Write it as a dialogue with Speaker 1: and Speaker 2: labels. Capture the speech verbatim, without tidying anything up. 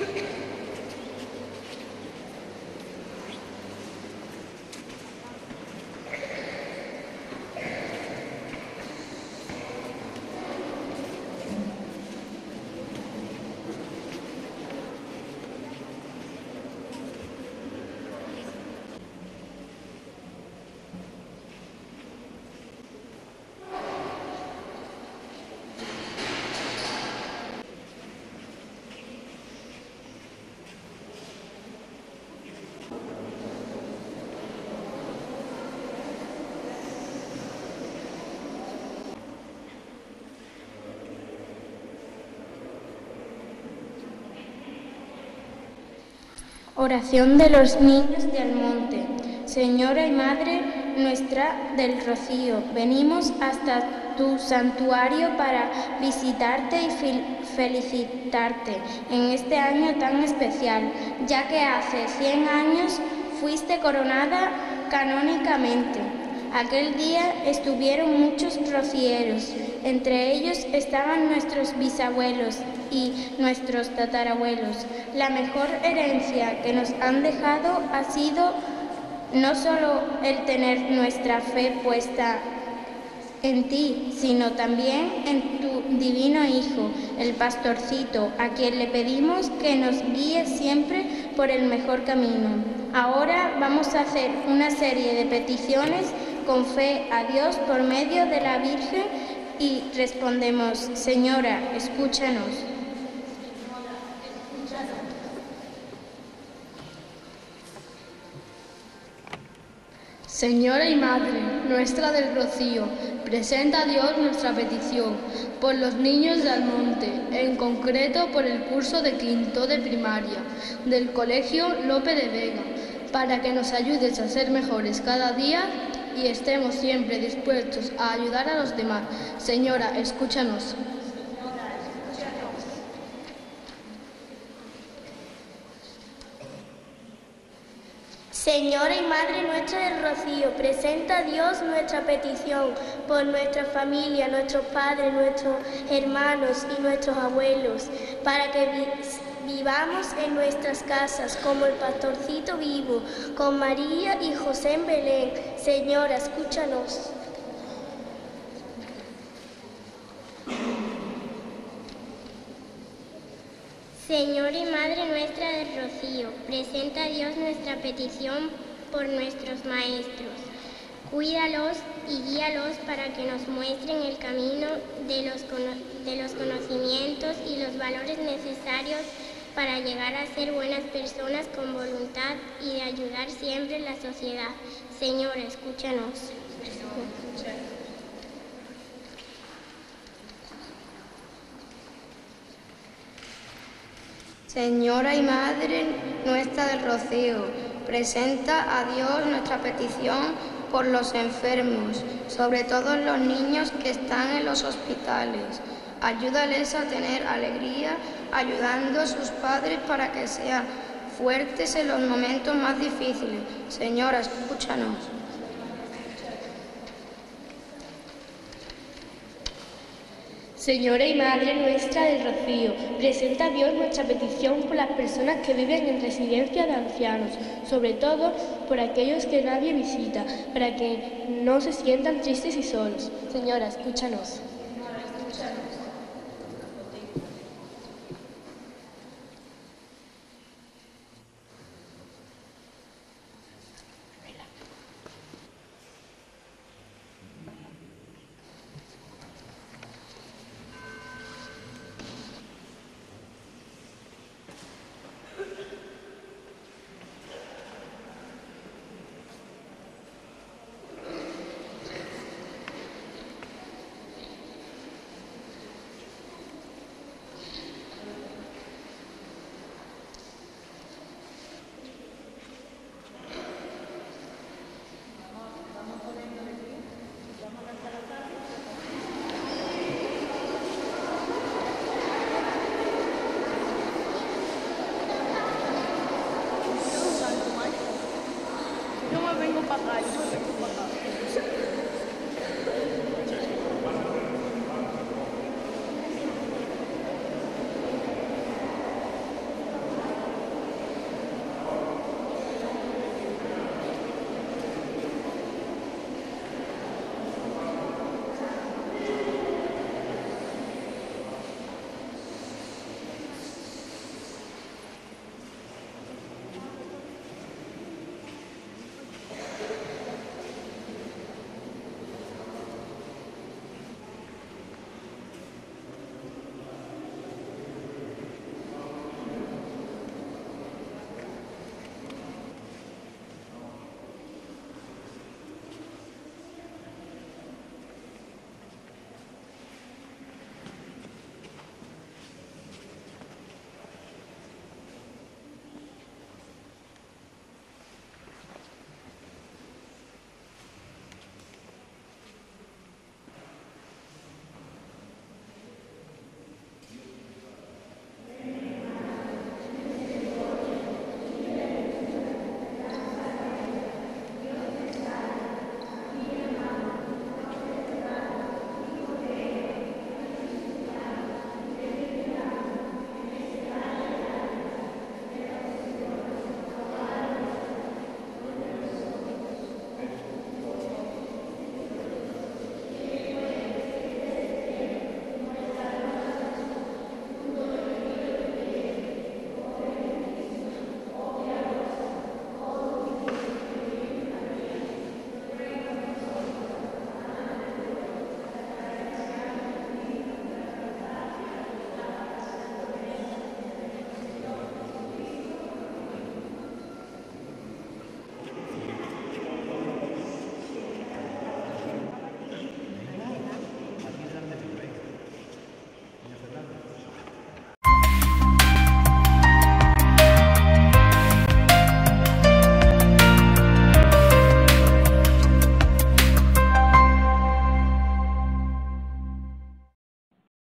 Speaker 1: Oración de los niños de Almonte. Señora y Madre nuestra del Rocío, venimos hasta tu santuario para visitarte y felicitarte en este año tan especial, ya que hace cien años fuiste coronada canónicamente. Aquel día estuvieron muchos rocieros, entre ellos estaban nuestros bisabuelos y nuestros tatarabuelos. La mejor herencia que nos han dejado ha sido no solo el tener nuestra fe puesta en ti, sino también en tu divino Hijo, el pastorcito, a quien le pedimos que nos guíe siempre por el mejor camino. Ahora vamos a hacer una serie de peticiones con fe a Dios por medio de la Virgen y respondemos: Señora, escúchanos.
Speaker 2: Señora y Madre nuestra del Rocío, presenta a Dios nuestra petición por los niños de Almonte, en concreto por el curso de quinto de primaria del Colegio Lope de Vega, para que nos ayudes a ser mejores cada día y estemos siempre dispuestos a ayudar a los demás. Señora, escúchanos.
Speaker 3: Señora y Madre nuestra del Rocío, presenta a Dios nuestra petición por nuestra familia, nuestros padres, nuestros hermanos y nuestros abuelos, para que vi vivamos en nuestras casas como el pastorcito vivo, con María y José en Belén. Señora, escúchanos.
Speaker 4: Señor y Madre nuestra del Rocío, presenta a Dios nuestra petición por nuestros maestros. Cuídalos y guíalos para que nos muestren el camino de los, de los conocimientos y los valores necesarios para llegar a ser buenas personas con voluntad y de ayudar siempre a la sociedad. Señora, escúchanos.
Speaker 5: Señora y Madre nuestra del Rocío, presenta a Dios nuestra petición por los enfermos, sobre todo los niños que están en los hospitales. Ayúdales a tener alegría, ayudando a sus padres para que sean fuertes en los momentos más difíciles. Señora, escúchanos.
Speaker 6: Señora y Madre nuestra del Rocío, presenta a Dios nuestra petición por las personas que viven en residencias de ancianos, sobre todo por aquellos que nadie visita, para que no se sientan tristes y solos. Señora, escúchanos.
Speaker 2: Yo me vengo para acá.